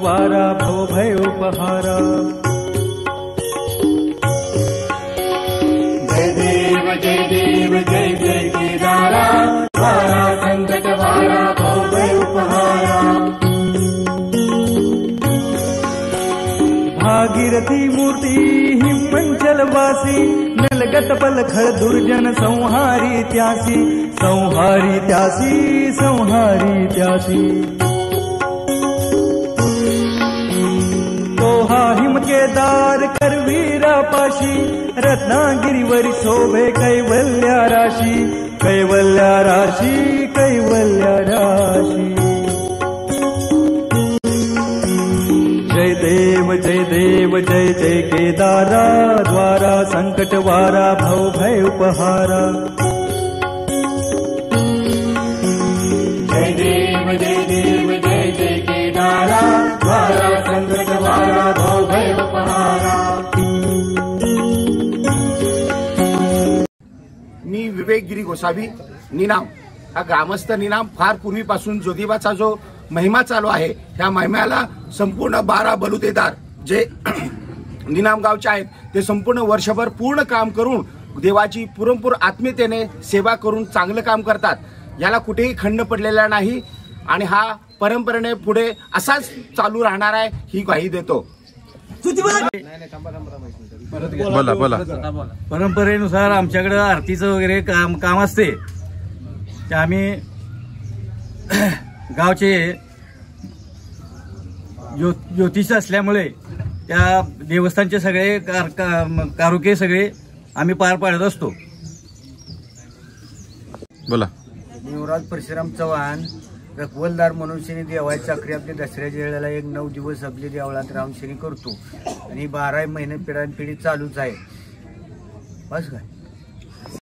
द्वारा भव भय उपहारा। जय देव जय जय केदारा, द्वारा संकट वारा भव भय उपहारा। भागीरथी मूर्ती हिमंचल वासी, नलगत पलखळ दुर्जन संहारी त्यासी, संहारी त्यासी, संहारी त्यासी। तो हा हिम केदार करवीरा पाशी, रत्नागिरीवरी शोभे कैवल्या राशी, कैवल्या राशी, कैवल्या राशी। जय देव जय जय केदारा, द्वारा संकट वारा भव भय उपहारा। जय देव जय जय केदारा, द्वारा संकट वारा भव भय उपहारा। मी विवेक गिरी गोसावी निनाम, हा ग्रामस्थ निनाम फार पूर्वीपासून ज्योतिबाचा जो महिमा चालू आहे, त्या महिम्याला संपूर्ण 12 बलुतेदार जे निनाम गावचे आहेत ते संपूर्ण वर्षभर पूर्ण काम करून देवाची पुरंपूर आत्मीयतेने सेवा करून चांगलं काम करतात। याला कुठेही खंड पडलेला नाही आणि हा परंपरेने पुढे असाच चालू राहणार आहे ही ग्वाही देतो। बोला परंपरेनुसार आमच्याकडे आरतीचं वगैरे काम असते, ते आम्ही गावचे ज्योतिष असल्यामुळे त्या देवस्थानचे सगळे कारुके सगळे आम्ही पार पाडत असतो। बोला। युवराज परशुराम चव्हाण रखवलदार म्हणून शनी देवाची चाकरी आपली दसऱ्याच्या वेळेला एक 9 दिवस आपली देवळात राहून शनी करतो आणि 12 महिने पिढ्यानपिढी चालूच आहे। बस काय।